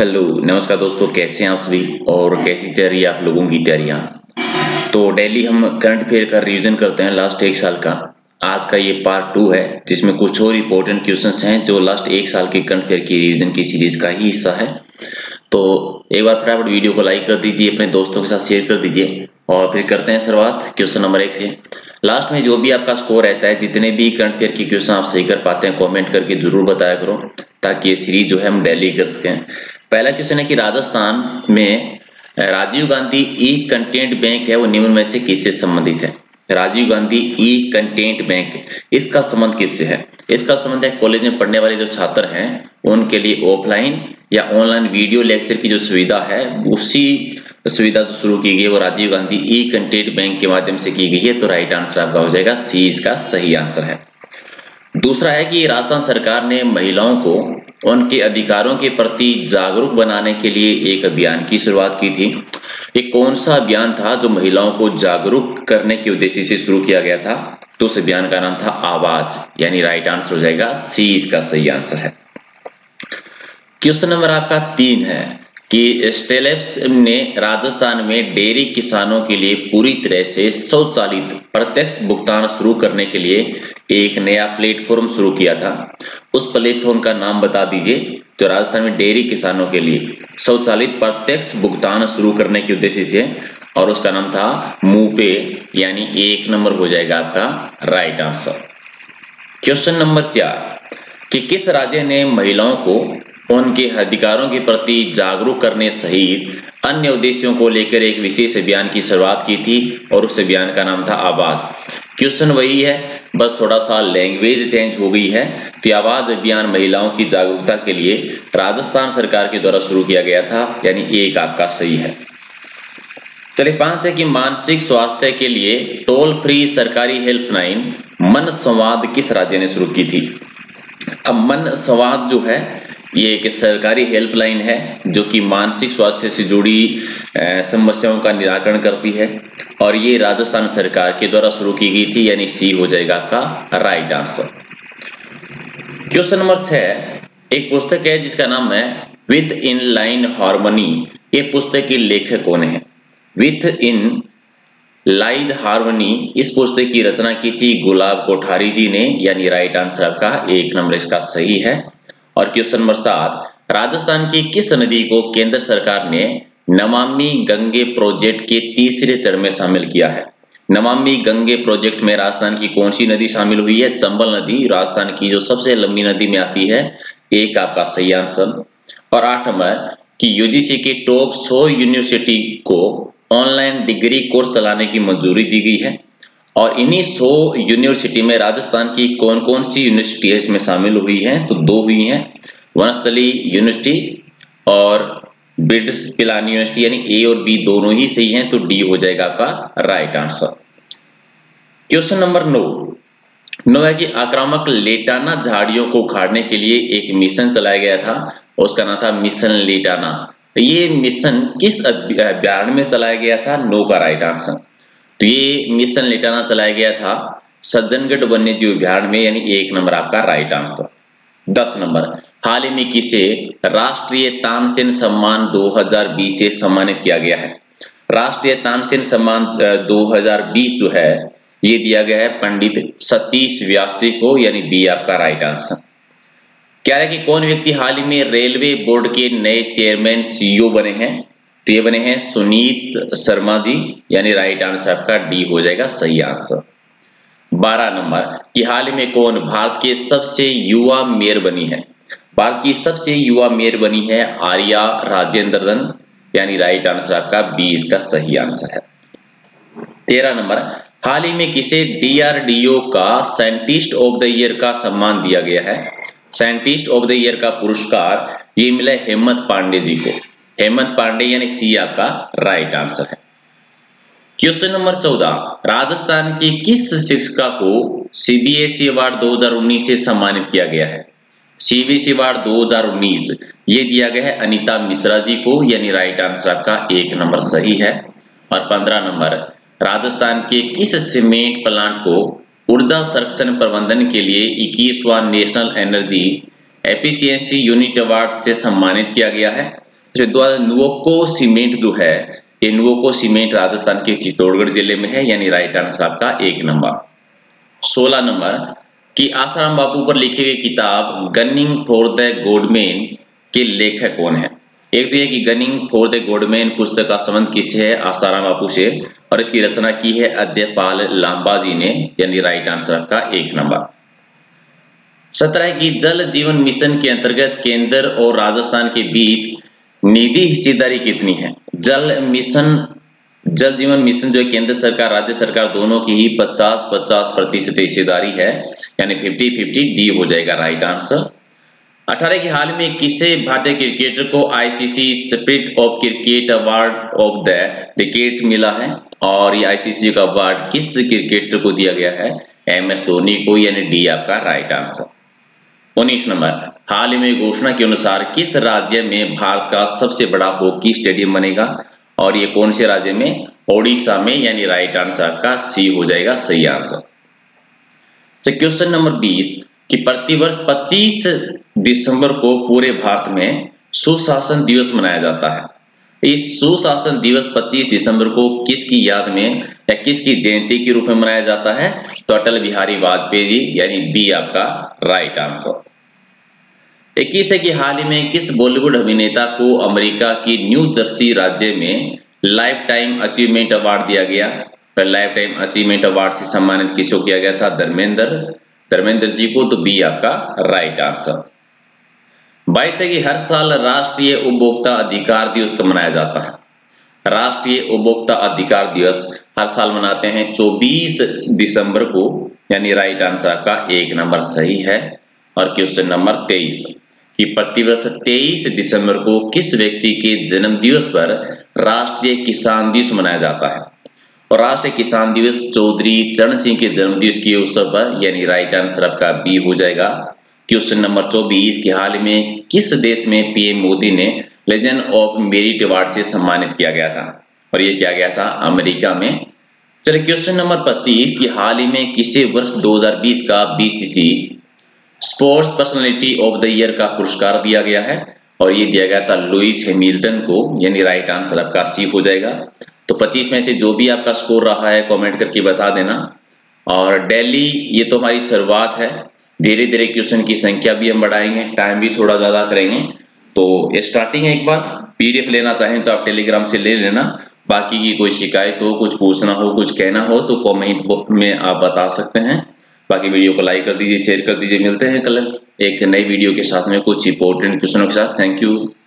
Hello नमस्कार दोस्तों, कैसे हैं आप सभी और कैसी चल रही है आप लोगों की तैयारियां। तो डेली हम करंट अफेयर का रिवीजन करते हैं लास्ट एक साल का। आज का ये पार्ट 2 है जिसमें कुछ और इंपॉर्टेंट क्वेश्चंस हैं जो लास्ट एक साल के करंट अफेयर की रिवीजन की सीरीज का ही हिस्सा है। तो एक बार फटाफट वीडियो को लाइक कर दीजिए, अपने दोस्तों के साथ शेयर कर दीजिए और फिर करते हैं शुरुआत क्वेश्चन नंबर 1 से। लास्ट में जो भी आपका स्कोर रहता है, जितने भी करंट अफेयर की क्वेश्चन आप सही कर पाते हैं, कमेंट करके जरूर बताया करो ताकि ये सीरीज जो है हम डेली कर सकें। पहला क्वेश्चन है कि राजस्थान में Rajiv Gandhi e content bank है, वो निम्न में से किससे संबंधित है। Rajiv Gandhi e content bank, इसका संबंध किससे है? इसका संबंध है कॉलेज में पढ़ने वाले जो छात्र हैं उनके लिए ऑफलाइन या ऑनलाइन वीडियो लेक्चर की जो सुविधा है, उसी सुविधा जो शुरू की गई है वो Rajiv Gandhi e content bank के माध्यम से की गई है। तो राइट आंसर आपका हो जाएगा सी, इसका सही आंसर है। दूसरा है कि राजस्थान सरकार ने महिलाओं को उनके अधिकारों के प्रति जागरूक बनाने के लिए एक अभियान की शुरुआत की थी। ये कौन सा अभियान था जो महिलाओं को जागरूक करने के उद्देश्य से शुरू किया गया था? तो उस अभियान का नाम था आवाज, यानी राइट आंसर हो जाएगा सी, इसका सही आंसर है। क्वेश्चन नंबर आपका 3 है कि स्टेलेप्स ने राजस्थान में डेयरी किसानों के लिए पूरी तरह से स्वचालित प्रत्यक्ष भुगतान शुरू करने के लिए एक नया प्लेटफॉर्म शुरू किया था। उस प्लेटफॉर्म का नाम बता दीजिए। तो राजस्थान में डेयरी किसानों के लिए स्वचालित प्रत्यक्ष भुगतान शुरू करने के उद्देश्य से, और उसका नाम था मूपे, यानी 1 नंबर हो जाएगा आपका राइट आंसर। क्वेश्चन नंबर 4 कि किस राज्य ने महिलाओं को उनके अधिकारों के प्रति जागरूक करने सहित अन्य उद्देश्यों को लेकर एक विशेष अभियान की शुरुआत की थी, और उस अभियान का नाम था आवाज। क्वेश्चन वही है, बस थोड़ा सा लैंग्वेज चेंज हो गई है। तो आवाज अभियान महिलाओं की जागरूकता के लिए राजस्थान सरकार के द्वारा शुरू किया गया था, यानी 1 आपका सही है। चलिए 5 है कि मानसिक स्वास्थ्य के लिए टोल फ्री सरकारी हेल्पलाइन मन संवाद किस राज्य ने शुरू की थी? अब मन संवाद जो है ये एक सरकारी हेल्पलाइन है जो कि मानसिक स्वास्थ्य से जुड़ी समस्याओं का निराकरण करती है, और ये राजस्थान सरकार के द्वारा शुरू की गई थी, यानी सी हो जाएगा आपका राइट आंसर। क्वेश्चन नंबर 6 एक पुस्तक है जिसका नाम है विथ इन लाइन हार्मनी। ये पुस्तक के लेखक कौन है? विथ इन लाइन हार्मनी, इस पुस्तक की रचना की थी गुलाब कोठारी जी ने, यानी राइट आंसर आपका 1 नंबर इसका सही है। और क्वेश्चन नंबर 7 राजस्थान की किस नदी को केंद्र सरकार ने नमामि गंगे प्रोजेक्ट के तीसरे चरण में शामिल किया है? नमामि गंगे प्रोजेक्ट में राजस्थान की कौन सी नदी शामिल हुई है? चंबल नदी, राजस्थान की जो सबसे लंबी नदी में आती है, 1 आपका सही आंसर। और 8 नंबर कि यूजीसी के टॉप 100 यूनिवर्सिटी को ऑनलाइन डिग्री कोर्स चलाने की मंजूरी दी गई है, और इन्हीं 100 यूनिवर्सिटी में राजस्थान की कौन कौन सी यूनिवर्सिटी है इसमें शामिल हुई हैं? तो 2 हुई हैं, वनस्थली यूनिवर्सिटी और ब्रिटिश पिलानी यूनिवर्सिटी, यानी ए और बी दोनों ही सही हैं, तो डी हो जाएगा आपका राइट आंसर। क्वेश्चन नंबर 9 है कि आक्रामक लेटाना झाड़ियों को उखाड़ने के लिए एक मिशन चलाया गया था, उसका नाम था मिशन लेटाना। ये मिशन किस अभ्यारण्य में चलाया गया था? 9 का राइट आंसर। तो ये मिशन लेटाना चलाया गया था सज्जनगढ़ वन्यजीव अभ्यारण्य में, यानी 1 नंबर आपका राइट आंसर। 10 नंबर हाल ही में किसे राष्ट्रीय तानसेन सम्मान 2020 से सम्मानित किया गया है? राष्ट्रीय तानसेन सम्मान 2020 जो है ये दिया गया है पंडित सतीश व्यासी को, यानी बी आपका राइट आंसर। क्या है कि कौन व्यक्ति हाल ही में रेलवे बोर्ड के नए चेयरमैन सीईओ बने हैं? तो ये बने हैं सुनीत शर्मा जी, यानी राइट आंसर आपका डी हो जाएगा सही आंसर। 12 नंबर कि हाल ही में कौन भारत के सबसे युवा मेयर बनी है? भारत की सबसे युवा मेयर बनी है आर्या राजेंद्रन, यानी राइट आंसर आपका बी इसका सही आंसर है। 13 नंबर हाल ही में किसे डीआरडीओ का साइंटिस्ट ऑफ द ईयर का सम्मान दिया गया है? साइंटिस्ट ऑफ द ईयर का पुरस्कार ये मिला हेमंत पांडे जी को, हेमंत पांडे, यानी सी आपका राइट आंसर है। क्वेश्चन नंबर 14 राजस्थान की किस शिक्षिका को सीबीएसई अवार्ड 2019 से सम्मानित किया गया है? सीबीएसई अवार्ड 2019 ये दिया गया है अनीता मिश्रा जी को, यानी राइट आंसर आपका 1 नंबर सही है। और 15 नंबर राजस्थान के किस सीमेंट प्लांट को ऊर्जा संरक्षण प्रबंधन के लिए 21वां national energy efficiency unit award से सम्मानित किया गया है? नुवोको सीमेंट जो है, ये नुवोको सीमेंट राजस्थान के चित्तौड़गढ़ जिले में है, यानी राइट आंसर आपका 1 नंबर। 16 नंबर कि आसाराम बापू पर लिखी गई किताब गनिंग फॉर द गॉडमैन के लेखक कौन है। एक तो यह कि गनिंग फॉर द गॉडमैन पुस्तक का संबंध किससे है, आसाराम बापू से, और इसकी रचना की है अजय पाल लांबा जी ने, यानी राइट आंसर आपका 1 नंबर। 17 की जल जीवन मिशन के अंतर्गत केंद्र और राजस्थान के बीच निधि हिस्सेदारी कितनी है। जल जीवन मिशन जो है केंद्र सरकार राज्य सरकार दोनों की ही 50-50% हिस्सेदारी है, यानी 50-50 डी हो जाएगा राइट आंसर। 18 के हाल में किसे भारतीय क्रिकेटर को ICC spirit of cricket award of the decade मिला है, और ये आईसीसी का अवार्ड किस क्रिकेटर को दिया गया है, एमएस धोनी को, यानी डी आपका राइट आंसर। 19 नंबर हाल ही में घोषणा के अनुसार किस राज्य में भारत का सबसे बड़ा हॉकी स्टेडियम बनेगा, और ये कौन से राज्य में, ओडिशा में, यानी राइट आंसर आपका सी हो जाएगा सही आंसर। क्वेश्चन नंबर 20 कि प्रतिवर्ष 25 दिसंबर को पूरे भारत में सुशासन दिवस मनाया जाता है। इस सुशासन दिवस 25 दिसंबर को किसकी याद में या किसकी जयंती के रूप में मनाया जाता है, तो अटल बिहारी वाजपेयी जी, यानी बी आपका राइट आंसर। 21 है कि हाल ही में किस बॉलीवुड अभिनेता को अमेरिका की न्यू जर्सी राज्य में लाइफ टाइम अचीवमेंट अवार्ड दिया गया। लाइफ टाइम अचीवमेंट अवार्ड से सम्मानित किसको किया गया था, धर्मेंद्र जी को, तो बी आपका राइट आंसर। 22 है कि हर साल राष्ट्रीय उपभोक्ता अधिकार दिवस कब मनाया जाता है। राष्ट्रीय उपभोक्ता अधिकार दिवस हर साल मनाते हैं 24 दिसंबर को, यानी राइट आंसर आपका 1 नंबर सही है। और क्वेश्चन नंबर 23 कि प्रतिवर्ष 23 दिसंबर को किस व्यक्ति के जन्म दिवस पर राष्ट्रीय किसान दिवस मनाया जाता है, और राष्ट्रीय किसान दिवस चौधरी चरण सिंह के जन्म दिवस के अवसर पर, यानी राइट आंसर आपका बी हो जाएगा। क्वेश्चन नंबर 24 के हाल में किस देश में पीएम मोदी ने लेजेंड ऑफ मेरिट अवार्ड से सम्मानित किया गया था, और ये किया गया था अमेरिका में। चलिए क्वेश्चन नंबर 25 की हाल ही में किसे वर्ष 2020 का BBC sports personality of the year का पुरस्कार दिया गया है, और ये दिया गया था लुइस हैमिल्टन को, यानी राइट आंसर आपका सी हो जाएगा। तो 25 में से जो भी आपका स्कोर रहा है कमेंट करके बता देना। और डेली ये तो हमारी शुरुआत है, धीरे धीरे क्वेश्चन की संख्या भी हम बढ़ाएंगे, टाइम भी थोड़ा ज्यादा करेंगे। तो ये स्टार्टिंग है, एक बार पीडीएफ लेना चाहें तो आप टेलीग्राम से ले लेना। बाकी की कोई शिकायत हो, कुछ पूछना हो, कुछ कहना हो तो कमेंट बॉक्स में आप बता सकते हैं। बाकी वीडियो को लाइक कर दीजिए, शेयर कर दीजिए। मिलते हैं कल एक नई वीडियो के साथ में कुछ इंपॉर्टेंट क्वेश्चनों के साथ। Thank you.